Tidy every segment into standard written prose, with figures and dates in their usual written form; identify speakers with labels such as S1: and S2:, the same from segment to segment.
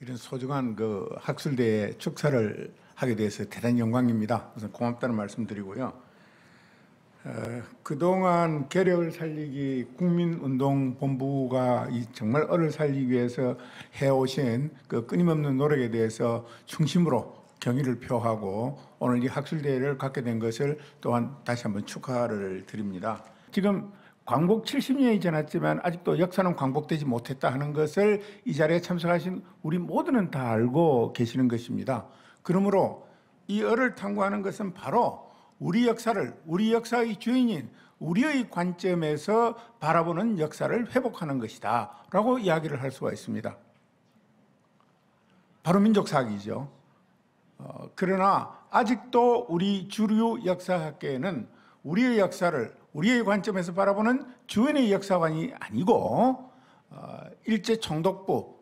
S1: 이런 소중한 그 학술대회 축사를 하게 돼서 대단히 영광입니다. 우선 고맙다는 말씀드리고요. 그동안 계력을 살리기 국민운동본부가 정말 을을 살리기 위해서 해오신 그 끊임없는 노력에 대해서 중심으로 경의를 표하고 오늘 이 학술대회를 갖게 된 것을 또한 다시 한번 축하를 드립니다. 지금 광복 70년이 지났지만 아직도 역사는 광복되지 못했다 하는 것을 이 자리에 참석하신 우리 모두는 다 알고 계시는 것입니다. 그러므로 이 을을 탐구하는 것은 바로 우리 역사를, 우리 역사의 주인인 우리의 관점에서 바라보는 역사를 회복하는 것이다 라고 이야기를 할 수가 있습니다. 바로 민족사학이죠. 그러나 아직도 우리 주류 역사학계에는 우리의 역사를 우리의 관점에서 바라보는 주인의 역사관이 아니고 일제 총독부의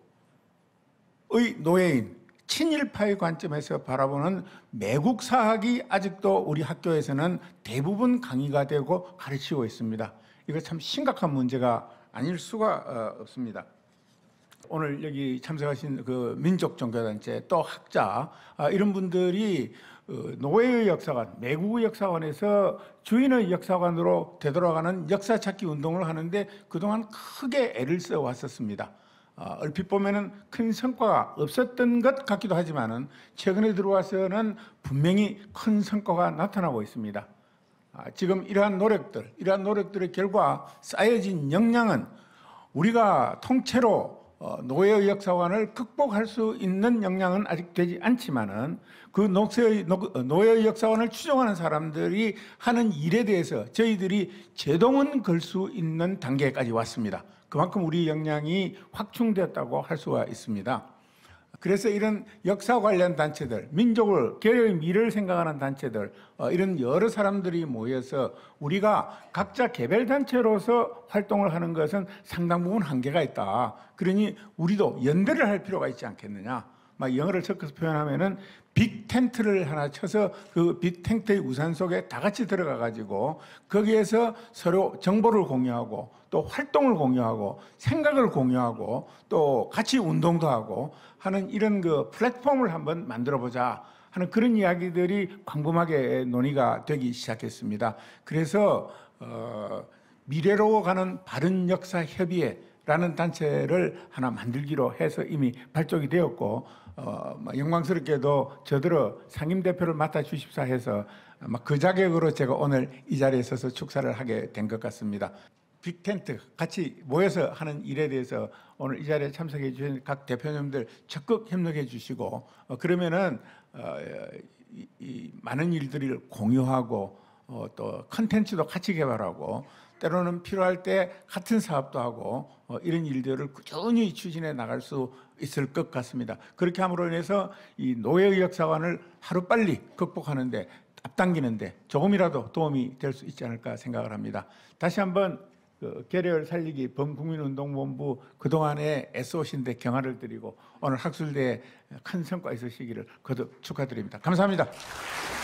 S1: 노예인 친일파의 관점에서 바라보는 매국사학이 아직도 우리 학교에서는 대부분 강의가 되고 가르치고 있습니다. 이거 참 심각한 문제가 아닐 수가 없습니다. 오늘 여기 참석하신 그 민족종교단체 또 학자 이런 분들이 노예의 역사관, 매국의 역사관에서 주인의 역사관으로 되돌아가는 역사찾기 운동을 하는데 그동안 크게 애를 써왔었습니다. 얼핏 보면은 큰 성과가 없었던 것 같기도 하지만은 최근에 들어와서는 분명히 큰 성과가 나타나고 있습니다. 지금 이러한 노력들의 결과 쌓여진 역량은 우리가 통째로 노예의 역사관을 극복할 수 있는 역량은 아직 되지 않지만은 그 노예의 역사관을 추종하는 사람들이 하는 일에 대해서 저희들이 제동은 걸 수 있는 단계까지 왔습니다. 그만큼 우리 역량이 확충되었다고 할 수가 있습니다. 그래서 이런 역사 관련 단체들, 민족을, 계열의 미래를 생각하는 단체들, 이런 여러 사람들이 모여서 우리가 각자 개별 단체로서 활동을 하는 것은 상당 부분 한계가 있다. 그러니 우리도 연대를 할 필요가 있지 않겠느냐. 막 영어를 섞어서 표현하면은 빅 텐트를 하나 쳐서 그 빅 텐트의 우산 속에 다 같이 들어가 가지고 거기에서 서로 정보를 공유하고 또 활동을 공유하고 생각을 공유하고 또 같이 운동도 하고 하는 이런 그 플랫폼을 한번 만들어 보자 하는 그런 이야기들이 광범하게 논의가 되기 시작했습니다. 그래서 미래로 가는 바른 역사 협의회라는 단체를 하나 만들기로 해서 이미 발족이 되었고 영광스럽게도 저들어 상임대표를 맡아 주십사 해서 그 자격으로 제가 오늘 이 자리에 서서 축사를 하게 된 것 같습니다. 빅텐트 같이 모여서 하는 일에 대해서 오늘 이 자리에 참석해 주신 각 대표님들 적극 협력해 주시고 그러면은 이 많은 일들을 공유하고 또 컨텐츠도 같이 개발하고 때로는 필요할 때 같은 사업도 하고 이런 일들을 꾸준히 추진해 나갈 수 있을 것 같습니다. 그렇게 함으로 인해서 이 노예의 역사관을 하루빨리 극복하는데 앞당기는데 조금이라도 도움이 될 수 있지 않을까 생각을 합니다. 다시 한번 계력을 살리기 범국민운동본부 그동안에 애써오신데 경화를 드리고 오늘 학술대에 큰 성과 있으시기를 거듭 축하드립니다. 감사합니다.